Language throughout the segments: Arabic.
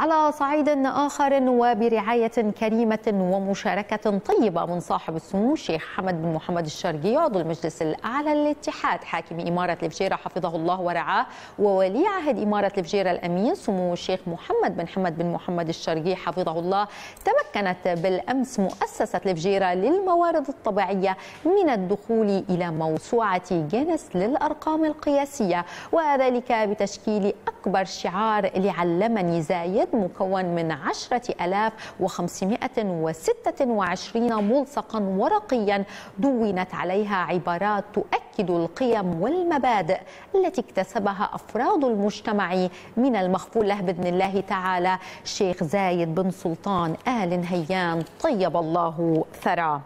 على صعيد آخر وبرعاية كريمة ومشاركة طيبة من صاحب السمو الشيخ حمد بن محمد الشرقي عضو المجلس الأعلى للاتحاد حاكم إمارة الفجيرة حفظه الله ورعاه، وولي عهد إمارة الفجيرة الأمين سمو الشيخ محمد بن حمد بن محمد الشرقي حفظه الله، تمكنت بالأمس مؤسسة الفجيرة للموارد الطبيعية من الدخول إلى موسوعة جينيس للأرقام القياسية، وذلك بتشكيل أكبر شعار لعلمني زايد مكون من 10,526 ملصقا ورقيا دونت عليها عبارات تؤكد القيم والمبادئ التي اكتسبها أفراد المجتمع من المغفور له بإذن الله تعالى الشيخ زايد بن سلطان آل نهيان طيب الله ثراه.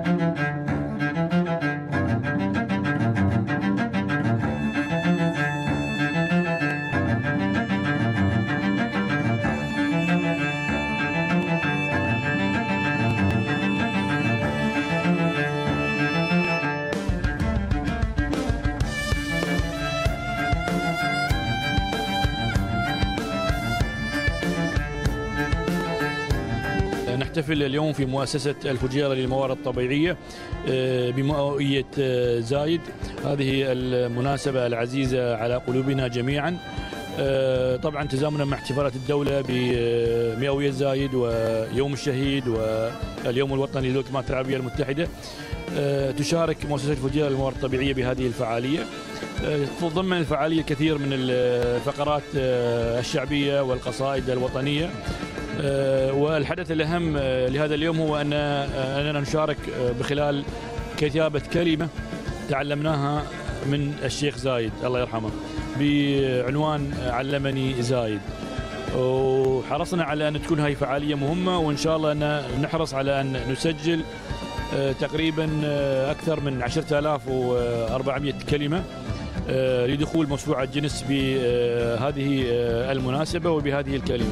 نحتفل اليوم في مؤسسة الفجيرة للموارد الطبيعية بمئوية زايد، هذه المناسبة العزيزة على قلوبنا جميعا. طبعا تزامنا مع احتفالات الدولة بمئوية زايد ويوم الشهيد واليوم الوطني للولايات العربية المتحدة، تشارك مؤسسة الفجيرة للموارد الطبيعية بهذه الفعالية. تتضمن الفعالية كثير من الفقرات الشعبية والقصائد الوطنية، والحدث الأهم لهذا اليوم هو أننا نشارك بخلال كتابة كلمة تعلمناها من الشيخ زايد الله يرحمه بعنوان علمني زايد، وحرصنا على أن تكون هاي فعالية مهمة، وإن شاء الله أن نحرص على أن نسجل تقريبا أكثر من 10,400 كلمة لدخول موسوعة جينيس بهذه المناسبة وبهذه الكلمة.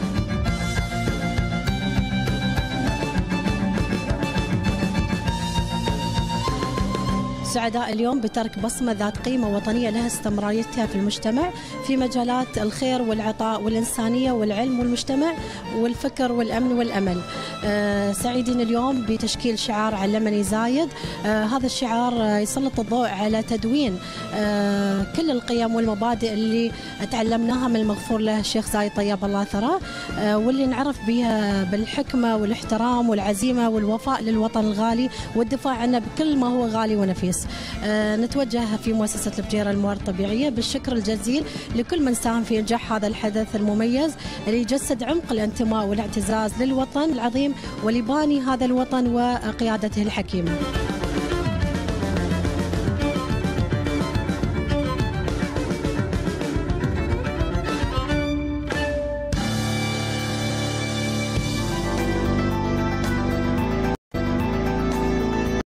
سعداء اليوم بترك بصمة ذات قيمة وطنية لها استمراريتها في المجتمع في مجالات الخير والعطاء والإنسانية والعلم والمجتمع والفكر والأمن والأمل. سعيدين اليوم بتشكيل شعار علمني زايد. هذا الشعار يسلط الضوء على تدوين كل القيم والمبادئ اللي تعلمناها من المغفور له الشيخ زايد طيب الله ثراه، واللي نعرف بها بالحكمة والاحترام والعزيمة والوفاء للوطن الغالي والدفاع عنه بكل ما هو غالي ونفيس. نتوجه في مؤسسة الفجيرة للموارد الطبيعية بالشكر الجزيل لكل من ساهم في إنجاح هذا الحدث المميز اللي يجسد عمق الانتماء والاعتزاز للوطن العظيم ولباني هذا الوطن وقيادته الحكيمة.